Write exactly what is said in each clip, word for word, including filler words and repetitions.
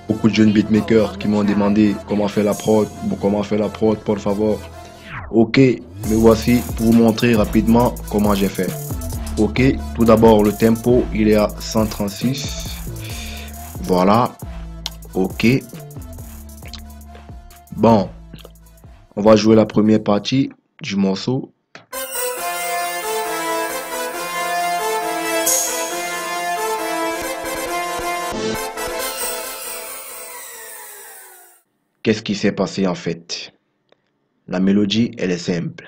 beaucoup de jeunes beatmakers qui m'ont demandé comment faire la prod, comment faire la prod, por favor. Ok, me voici pour vous montrer rapidement comment j'ai fait. Ok, tout d'abord le tempo il est à cent trente-six. Voilà. Ok. Bon, on va jouer la première partie du morceau. Qu'est-ce qui s'est passé en fait? La mélodie, elle est simple.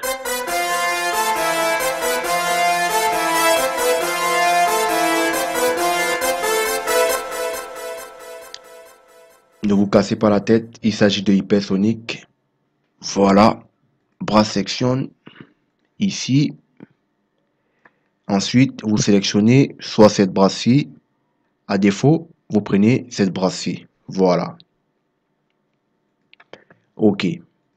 Ne vous cassez pas la tête, il s'agit de Hypersonic. Voilà, brass section, ici. Ensuite, vous sélectionnez soit cette brasse-ci, à défaut, vous prenez cette brasse-ci. Voilà. Ok.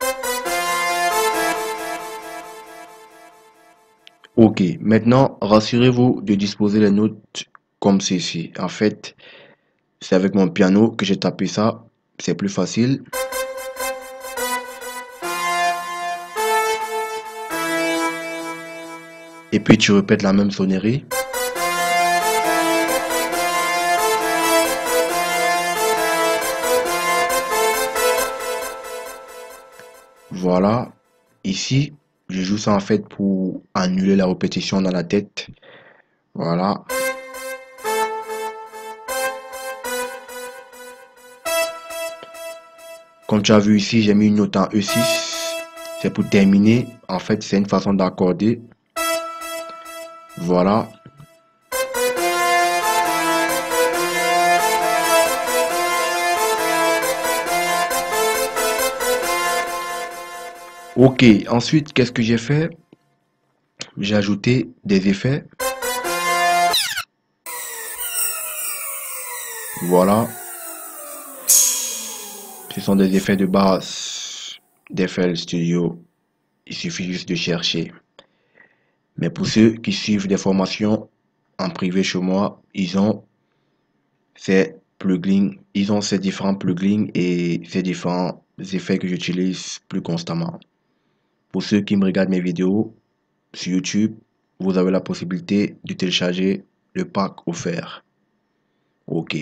Ok, maintenant, rassurez-vous de disposer les notes comme ceci. En fait, c'est avec mon piano que j'ai tapé ça. C'est plus facile. Et puis, tu répètes la même sonnerie. Voilà. Ici, je joue ça en fait pour annuler la répétition dans la tête. Voilà. Comme tu as vu ici, j'ai mis une note en E six. C'est pour terminer. En fait, c'est une façon d'accorder. Voilà. Ok, ensuite, qu'est-ce que j'ai fait? J'ai ajouté des effets. Voilà. Ce sont des effets de base d'F L Studio. Il suffit juste de chercher. Mais pour ceux qui suivent des formations en privé chez moi, ils ont ces plugins, ils ont ces différents plugins et ces différents effets que j'utilise plus constamment. Pour ceux qui me regardent mes vidéos sur YouTube, vous avez la possibilité de télécharger le pack offert. Ok.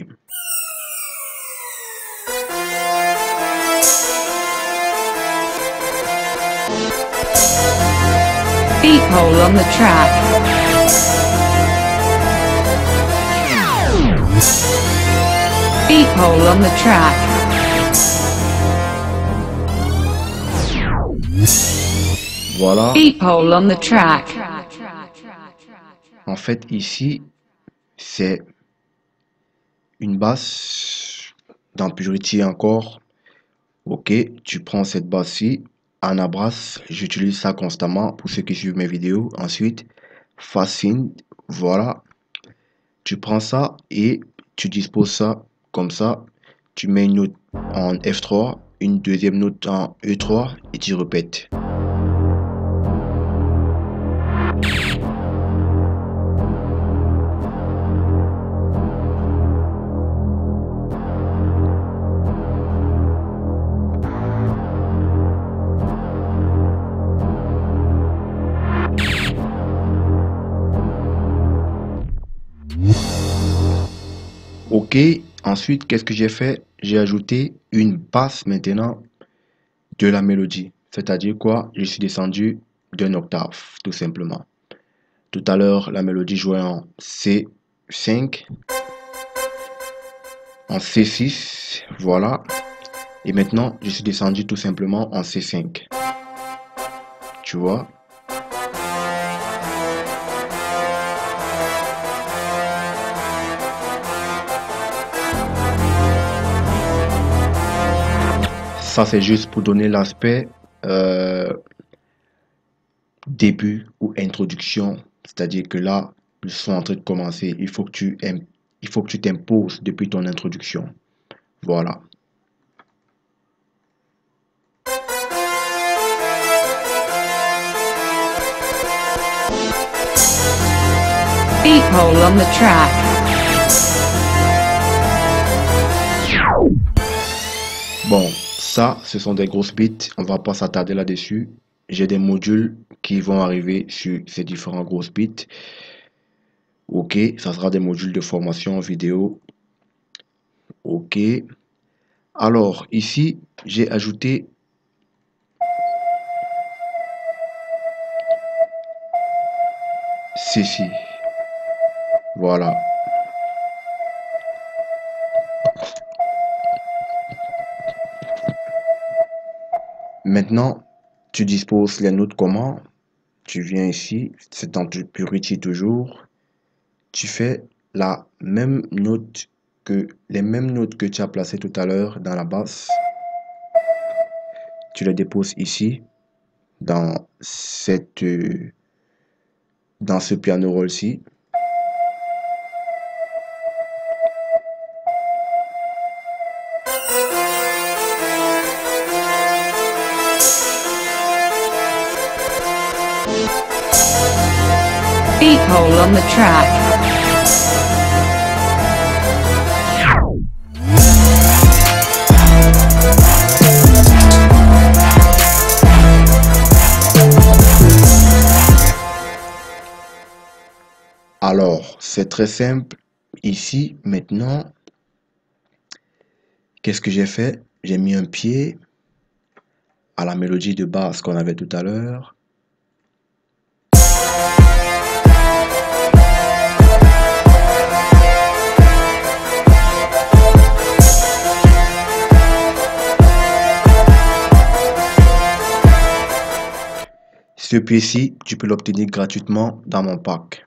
Beatpole on the track. Beatpole on the track. Voilà. Beatpole on the track. En fait, ici, c'est une basse dans Purity encore. Ok, tu prends cette basse-ci, Anabrass, j'utilise ça constamment pour ceux qui suivent mes vidéos. Ensuite, Fascine, voilà. Tu prends ça et tu disposes ça comme ça. Tu mets une note en F trois, une deuxième note en E trois et tu répètes. Ok, ensuite, qu'est-ce que j'ai fait? J'ai ajouté une basse maintenant de la mélodie. C'est-à-dire quoi? Je suis descendu d'un octave, tout simplement. Tout à l'heure, la mélodie jouait en C cinq, en C six, voilà. Et maintenant, je suis descendu tout simplement en C cinq. Tu vois? Ça, c'est juste pour donner l'aspect euh, début ou introduction. C'est-à-dire que là, le son est en train de commencer. Il faut que tu il faut que tu t'imposes depuis ton introduction. Voilà. Beatpole on the track. Bon, ça, ce sont des grosses bits. On va pas s'attarder là-dessus. J'ai des modules qui vont arriver sur ces différents grosses bits. Ok, ça sera des modules de formation vidéo. Ok. Alors, ici, j'ai ajouté ceci. Voilà. Maintenant, tu disposes les notes comment? Tu viens ici, c'est dans Purity toujours. Tu fais la même note que les mêmes notes que tu as placées tout à l'heure dans la basse. Tu les déposes ici dans cette euh, dans ce piano roll-ci. Beephole on the track. Alors, c'est très simple. Ici, maintenant, qu'est-ce que j'ai fait? J'ai mis un pied à la mélodie de basse qu'on avait tout à l'heure. Ce pied-ci, tu peux l'obtenir gratuitement dans mon pack.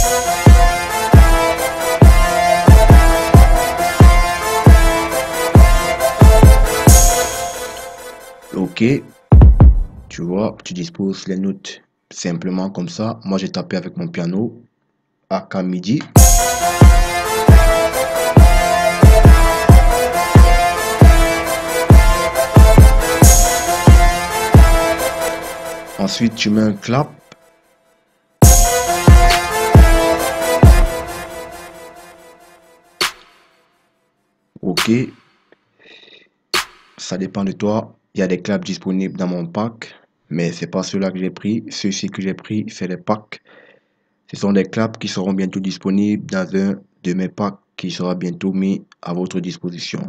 Ok, tu vois, tu disposes les notes simplement comme ça. Moi, j'ai tapé avec mon piano à midi. Ensuite, tu mets un clap. Ok. Ça dépend de toi. Il y a des claps disponibles dans mon pack. Mais c'est pas ceux-là que j'ai pris. Ceux-ci que j'ai pris, c'est les packs. Ce sont des claps qui seront bientôt disponibles dans un de mes packs qui sera bientôt mis à votre disposition.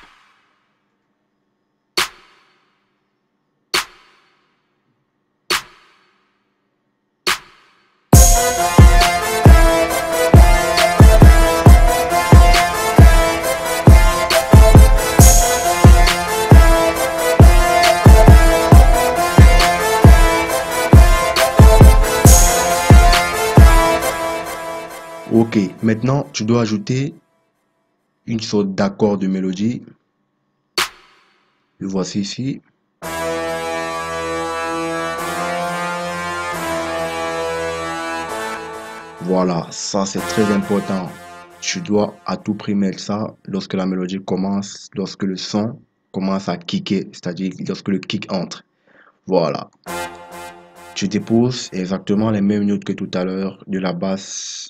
Ok, maintenant tu dois ajouter une sorte d'accord de mélodie. Le voici ici. Voilà, ça c'est très important. Tu dois à tout prix mettre ça lorsque la mélodie commence, lorsque le son commence à kicker, c'est-à-dire lorsque le kick entre. Voilà. Tu déposes exactement les mêmes notes que tout à l'heure de la basse.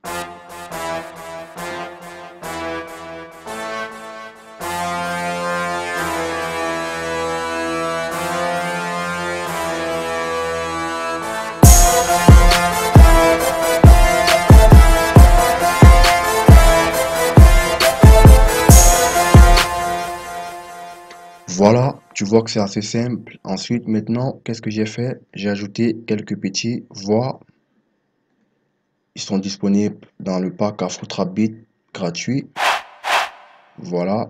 Voilà, tu vois que c'est assez simple. Ensuite, maintenant, qu'est-ce que j'ai fait? J'ai ajouté quelques petits voix. Ils sont disponibles dans le pack Afrotrap Beat gratuit. Voilà.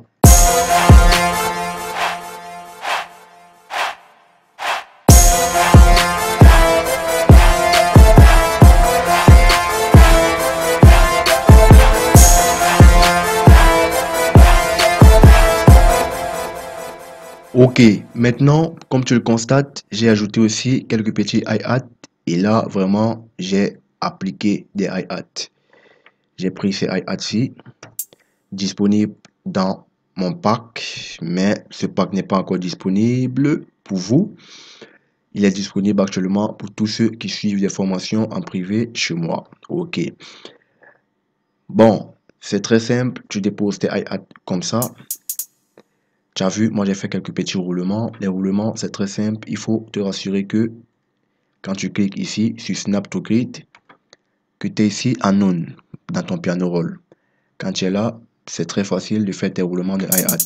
Ok, maintenant, comme tu le constates, j'ai ajouté aussi quelques petits hi-hats. Et là, vraiment, j'ai appliqué des hi-hats. J'ai pris ces hi-hats-ci, disponibles dans mon pack. Mais ce pack n'est pas encore disponible pour vous. Il est disponible actuellement pour tous ceux qui suivent des formations en privé chez moi. Ok. Bon, c'est très simple. Tu déposes tes hi-hats comme ça. Tu as vu, moi j'ai fait quelques petits roulements. Les roulements, c'est très simple. Il faut te rassurer que quand tu cliques ici sur Snap to Grid, que tu es ici en on dans ton piano roll. Quand tu es là, c'est très facile de faire tes roulements de hi-hat.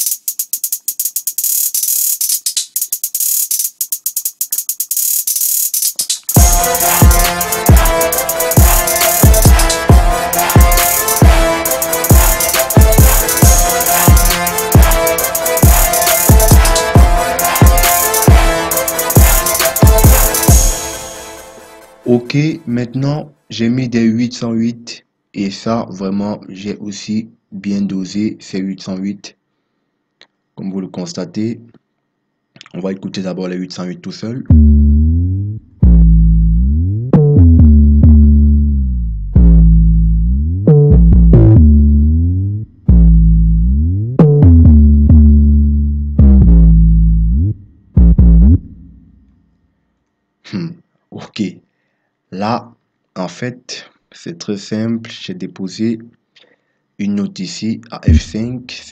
Ok, maintenant j'ai mis des huit cent huit et ça vraiment j'ai aussi bien dosé ces huit cent huit. Comme vous le constatez, on va écouter d'abord les huit cent huit tout seul. Hmm, ok, là en fait c'est très simple, j'ai déposé une note ici à F cinq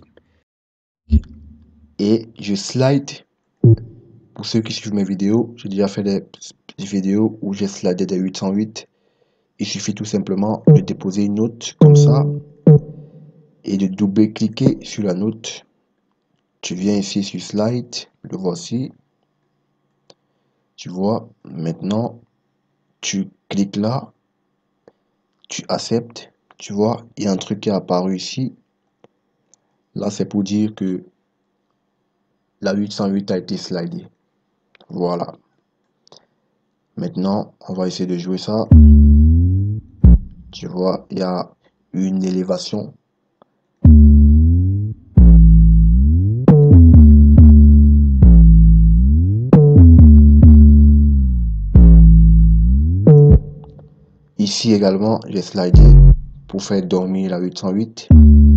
et je slide. Pour ceux qui suivent mes vidéos, j'ai déjà fait des vidéos où j'ai slidé des huit cent huit. Il suffit tout simplement de déposer une note comme ça et de double-cliquer sur la note. Tu viens ici sur slide, le voici. Tu vois, maintenant, tu cliques là, tu acceptes. Tu vois, il y a un truc qui est apparu ici. Là, c'est pour dire que la huit cent huit a été slidée. Voilà. Maintenant, on va essayer de jouer ça. Tu vois, il y a une élévation. Ici également, j'ai slidé pour faire dormir la huit cent huit.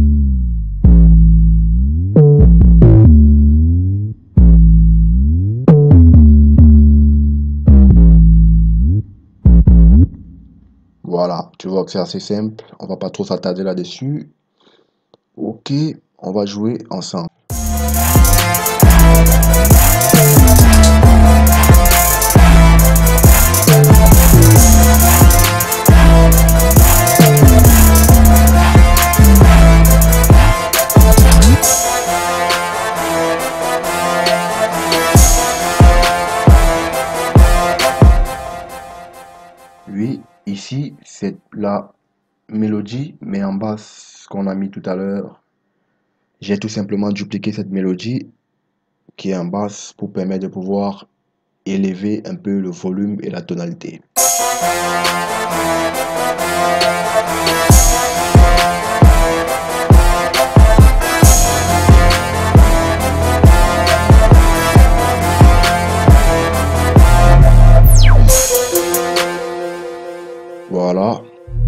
Voilà, tu vois que c'est assez simple. On va pas trop s'attarder là-dessus. Ok, on va jouer ensemble. Oui, ici, c'est la mélodie, mais en bas, ce qu'on a mis tout à l'heure. J'ai tout simplement dupliqué cette mélodie qui est en basse pour permettre de pouvoir élever un peu le volume et la tonalité. Voilà.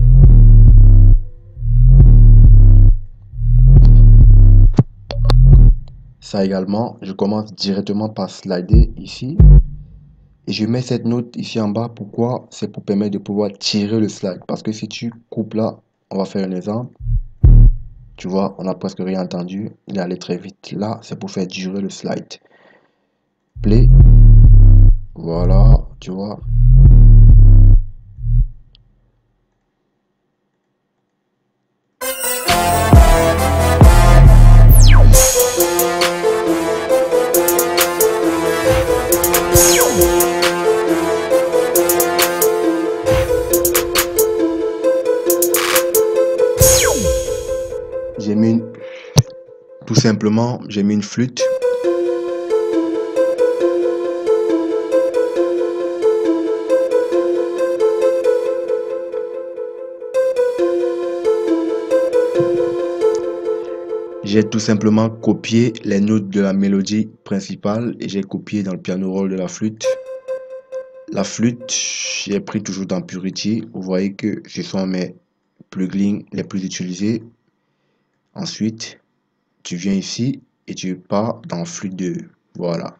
Ça également, je commence directement par slider ici. Et je mets cette note ici en bas. Pourquoi? C'est pour permettre de pouvoir tirer le slide. Parce que si tu coupes là, on va faire un exemple. Tu vois, on n'a presque rien entendu. Il est allé très vite. Là, c'est pour faire durer le slide. Play. Voilà, tu vois. J'ai mis une... Tout simplement, j'ai mis une flûte. J'ai tout simplement copié les notes de la mélodie principale et j'ai copié dans le piano roll de la flûte. La flûte, j'ai pris toujours dans Purity. Vous voyez que ce sont mes plugins les plus utilisés. Ensuite, tu viens ici et tu pars dans flûte deux. Voilà.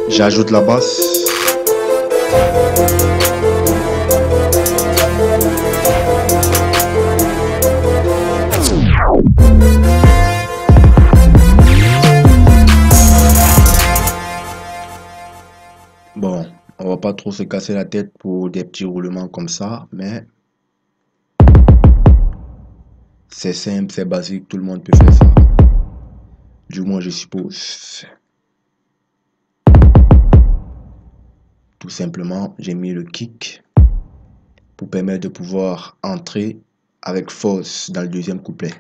J'ajoute la basse. Bon, on va pas trop se casser la tête pour des petits roulements comme ça, mais c'est simple, c'est basique, tout le monde peut faire ça. Du moins, je suppose. Tout simplement, j'ai mis le kick pour permettre de pouvoir entrer avec force dans le deuxième couplet.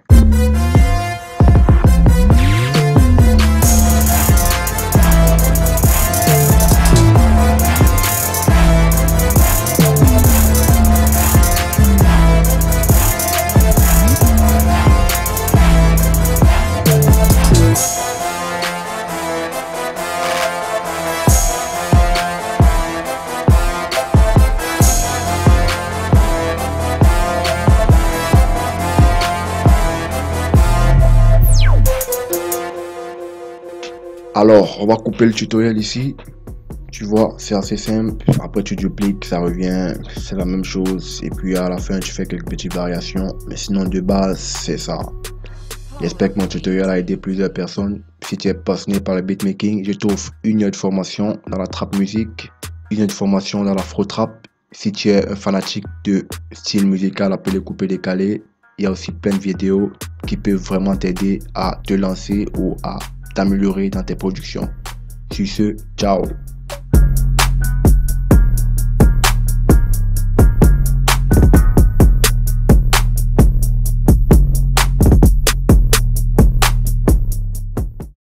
Alors, on va couper le tutoriel ici. Tu vois, c'est assez simple. Après, tu dupliques, ça revient, c'est la même chose. Et puis à la fin, tu fais quelques petites variations. Mais sinon, de base, c'est ça. J'espère que mon tutoriel a aidé plusieurs personnes. Si tu es passionné par le beatmaking, je t'offre une heure de formation dans la trap musique, une heure de formation dans l'afro trap. Si tu es un fanatique de style musical appelé coupé décalé, il y a aussi plein de vidéos qui peuvent vraiment t'aider à te lancer ou à t'améliorer dans tes productions. Sur ce, ciao!